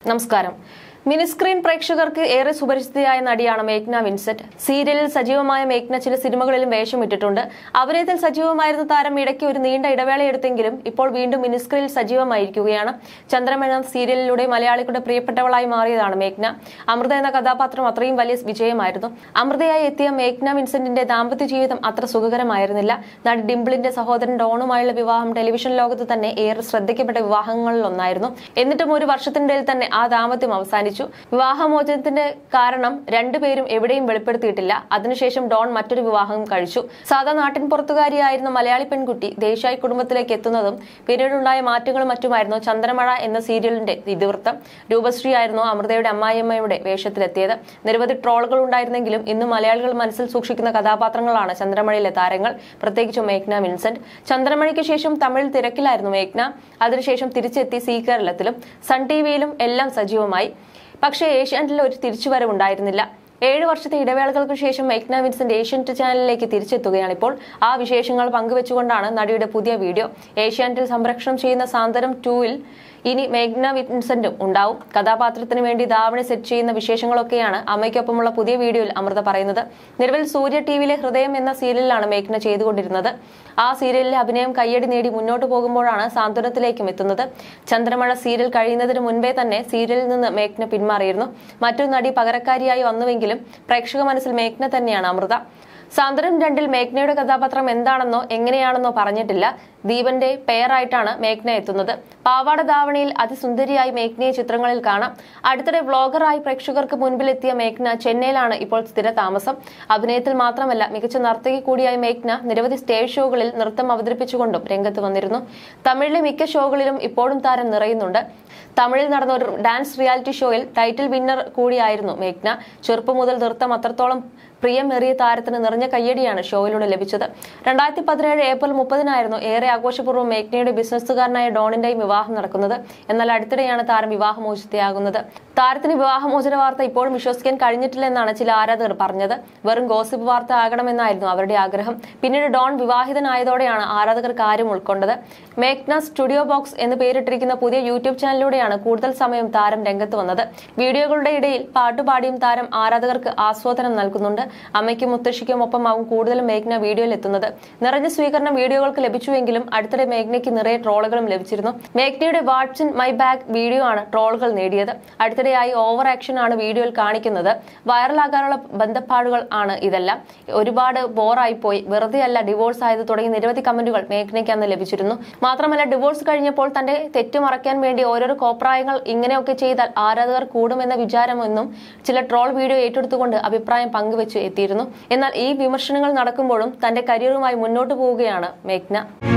നമസ്കാരം. മിനിസ്ക്രീൻ പ്രേക്ഷകർക്ക് ഏറെ സുപരിചിതയായ നടിയാണ് മേഘ്ന വിൻസെന്റ്. സീരിയലിൽ സജീവമായ മേഘ്ന ചില സിനിമകളിലും വേഷമിട്ടിട്ടുണ്ട്. അഭിനയത്തിൽ സജീവമായിരുന്ന താരം ഇടയ്ക്ക് ഒരു നീണ്ട ഇടവേളയെടുത്തെങ്കിലും ഇപ്പോൾ വീണ്ടും മിനിസ്ക്രീനിൽ സജീവമായിരിക്കുകയാണ്. ചന്ദ്രമഴ സീരിയലിലൂടെ മലയാളികളുടെ പ്രിയപ്പെട്ടവളായി മാറിയതാണ് മേഘ്ന. അമൃത എന്ന കഥാപാത്രം അത്രയും വലിയ വിജയമായിരുന്നു. അമൃതയായി എത്തിയ മേഘ്ന വിൻസെന്റിന്റെ ദാമ്പത്യ ജീവിതം അത്ര സുഖകരമായിരുന്നില്ല. നടി ഡിംപിളിന്റെ സഹോദരൻ ഡോണുമായുള്ള വിവാഹം ടെലിവിഷൻ ലോകത്ത് തന്നെ ഏറെ ശ്രദ്ധിക്കപ്പെട്ട വിവാഹങ്ങളിലൊന്നായിരുന്നു. എന്നിട്ടും ഒരു വർഷത്തിനിടയിൽ തന്നെ ആ ദാമ്പത്യം അവസാനിച്ചു. വിവാഹമോചനത്തിന്റെ കാരണം രണ്ടുപേരും എവിടെയും വെളിപ്പെടുത്തിയിട്ടില്ല. അതിനുശേഷം ഡോൺ മറ്റൊരു വിവാഹം കഴിച്ചു. സാധാ നാട്ടിൻ പുറത്തുകാരിയായിരുന്ന മലയാളി പെൺകുട്ടി ദേശായി കുടുംബത്തിലേക്ക് എത്തുന്നതും പിന്നീടുണ്ടായ മാറ്റങ്ങളും മറ്റുമായിരുന്നു ചന്ദ്രമഴ എന്ന സീരിയലിന്റെ ഇതിവൃത്തം. രൂപശ്രീ ആയിരുന്നു അമൃതയുടെ അമ്മായിയമ്മയുടെ വേഷത്തിലെത്തിയത്. നിരവധി ട്രോളുകൾ ഉണ്ടായിരുന്നെങ്കിലും ഇന്ന് മലയാളികൾ മനസ്സിൽ സൂക്ഷിക്കുന്ന കഥാപാത്രങ്ങളാണ് ചന്ദ്രമഴയിലെ താരങ്ങൾ, പ്രത്യേകിച്ചും മേഘ്ന വിൻസെന്റ്. ചന്ദ്രമഴയ്ക്ക് ശേഷം തമിഴിൽ തിരക്കിലായിരുന്നു മേഘ്ന. അതിനുശേഷം തിരിച്ചെത്തി സീ കേരളത്തിലും സൺ ടിവിയിലും എല്ലാം സജീവമായി. പക്ഷേ ഏഷ്യാനെറ്റിൽ ഒരു തിരിച്ചുവരവുണ്ടായിരുന്നില്ല. 7 വർഷത്തെ ഇടവേളകൾക്ക് ശേഷം മേഘ്ന വിൻസെന്റ് ഏഷ്യാനെറ്റ് ചാനലിലേക്ക് തിരിച്ചെത്തുകയാണിപ്പോൾ. ആ വിശേഷങ്ങൾ പങ്കുവെച്ചുകൊണ്ടാണ് നടിയുടെ പുതിയ വീഡിയോ. ഏഷ്യാനെറ്റിൽ സംപ്രേഷണം ചെയ്യുന്ന സാന്ത്വനം 2-ൽ ഇനി മേഘ്ന വിൻസെന്റും ഉണ്ടാവും. കഥാപാത്രത്തിന് വേണ്ടി ധാവണി സെറ്റ് ചെയ്യുന്ന വിശേഷങ്ങളൊക്കെയാണ് അമ്മയ്ക്കൊപ്പമുള്ള പുതിയ വീഡിയോയിൽ അമൃത പറയുന്നത്. നിലവിൽ സൂര്യ ടിവിയിലെ ഹൃദയം എന്ന സീരിയലിലാണ് മേഘ്ന ചെയ്തുകൊണ്ടിരുന്നത്. ആ സീരിയലിലെ അഭിനയം കയ്യടി നേടി മുന്നോട്ട് പോകുമ്പോഴാണ് സാന്ത്വനത്തിലേക്കും എത്തുന്നത്. ചന്ദ്രമഴ സീരിയൽ കഴിയുന്നതിന് മുൻപേ തന്നെ സീരിയലിൽ നിന്ന് മേഘ്ന പിന്മാറിയിരുന്നു. മറ്റൊരു നടി പകരക്കാരിയായി വന്നുവെങ്കിലും പ്രേക്ഷക മനസ്സിൽ മേഘ്ന തന്നെയാണ് അമൃത. സാന്ത്വനം 2-ൽ മേഘ്നയുടെ കഥാപാത്രം എന്താണെന്നോ എങ്ങനെയാണെന്നോ പറഞ്ഞിട്ടില്ല. ദീപന്റെ പേരായിട്ടാണ് മേഘ്ന എത്തുന്നത്. പാവാട ധാവണിയിൽ അതിസുന്ദരിയായി മേഘ്നയെ ചിത്രങ്ങളിൽ കാണാം. അടുത്തിടെ വ്ളോഗറായി പ്രേക്ഷകർക്ക് മുൻപിലെത്തിയ മേഘ്ന ചെന്നൈയിലാണ് ഇപ്പോൾ സ്ഥിര താമസം. അഭിനയത്തിൽ മാത്രമല്ല മികച്ച നർത്തകി കൂടിയായ മേഘ്ന നിരവധി സ്റ്റേജ് ഷോകളിൽ നൃത്തം അവതരിപ്പിച്ചുകൊണ്ടും രംഗത്ത് വന്നിരുന്നു. തമിഴിലെ മിക്ക ഷോകളിലും ഇപ്പോഴും താരം നിറയുന്നുണ്ട്. തമിഴിൽ നടന്ന ഒരു ഡാൻസ് റിയാലിറ്റി ഷോയിൽ ടൈറ്റിൽ വിന്നർ കൂടിയായിരുന്നു മേഘ്ന. ചെറുപ്പം മുതൽ നൃത്തം അത്രത്തോളം പ്രിയമേറിയ താരത്തിന് നിറഞ്ഞ കയ്യടിയാണ് ഷോയിലൂടെ ലഭിച്ചത്. 2017 ഏപ്രിൽ 30-നായിരുന്നു ഏറെ ആഘോഷപൂർവ്വം മേഘ്നയുടെ ബിസിനസ്സുകാരനായ ഡോണിന്റെയും വിവാഹം നടക്കുന്നത്. എന്നാൽ അടുത്തിടെയാണ് താരം വിവാഹമോചിതയാകുന്നത്. താരത്തിന് വിവാഹമോചന വാർത്ത ഇപ്പോഴും വിശ്വസിക്കാൻ കഴിഞ്ഞിട്ടില്ലെന്നാണ് ചില ആരാധകർ പറഞ്ഞത്. വെറും ഗോസിപ്പ് വാർത്ത ആകണമെന്നായിരുന്നു അവരുടെ ആഗ്രഹം. പിന്നീട് ഡോൺ വിവാഹിതനായതോടെയാണ് ആരാധകർ കാര്യം ഉൾക്കൊണ്ടത്. മേഘ്ന സ്റ്റുഡിയോ ബോക്സ് എന്ന് പേരിട്ടിരിക്കുന്ന പുതിയ യൂട്യൂബ് ചാനലിലൂടെയാണ് കൂടുതൽ സമയം താരം രംഗത്ത് വന്നത്. വീഡിയോകളുടെ ഇടയിൽ പാട്ടുപാടിയും താരം ആരാധകർക്ക് ആസ്വാദനം നൽകുന്നുണ്ട്. അമ്മയ്ക്കും മുത്തശ്ശിക്കും ഒപ്പമാവും കൂടുതലും മേഘ്ന വീഡിയോയിൽ എത്തുന്നത്. നിറഞ്ഞ സ്വീകരണം വീഡിയോകൾക്ക് ലഭിച്ചുവെങ്കിലും അടുത്തിടെ മേഘ്നയ്ക്ക് നിറയെ ട്രോളുകളും ലഭിച്ചിരുന്നു. മേഘ്നയുടെ what's in my bag video ആണ് ട്രോളുകൾ നേടിയത്. അടുത്തിടെയായി ഓവർ ആക്ഷൻ ആണ് വീഡിയോയിൽ കാണിക്കുന്നത്. വൈറലാകാനുള്ള ബന്ധപ്പാടുകൾ ആണ് ഇതെല്ലാം. ഒരുപാട് ബോറായി പോയി, വെറുതെയല്ല ഡിവോഴ്സ് ആയത് തുടങ്ങി നിരവധി കമന്റുകൾ മേഘ്നയ്ക്ക് അന്ന് ലഭിച്ചിരുന്നു. മാത്രമല്ല ഡിവോഴ്സ് കഴിഞ്ഞപ്പോൾ തന്റെ തെറ്റ് മറയ്ക്കാൻ വേണ്ടി ഓരോരോ കോപ്രായങ്ങൾ ഇങ്ങനെയൊക്കെ ചെയ്താൽ ആരാധകർ കൂടുമെന്ന വിചാരമെന്നും ചില ട്രോൾ വീഡിയോ ഏറ്റെടുത്തുകൊണ്ട് അഭിപ്രായം പങ്കുവെച്ച് എത്തിയിരുന്നു. എന്നാൽ ഈ വിമർശനങ്ങൾ നടക്കുമ്പോഴും തന്റെ കരിയറുമായി മുന്നോട്ട് പോവുകയാണ് മേഘ്ന.